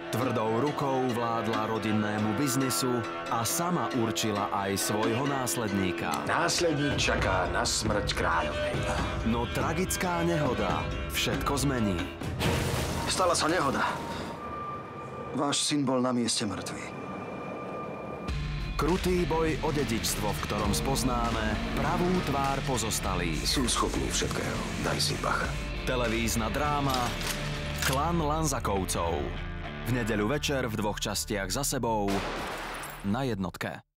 Tvrdou rukou vládla rodinnému biznisu a sama určila aj svojho následníka. Následník čaká na smrť kráľovnej. No tragická nehoda všetko zmení. Stala sa nehoda. Váš syn bol na mieste mŕtvý. Krutý boj o dedičstvo, v ktorom spoznáme pravú tvár pozostalých. Sú schopní všetkého. Daj si bacha. Televízna dráma Klan Lanzakovcov. V nedeľu večer v 2 častiach za sebou na Jednotke.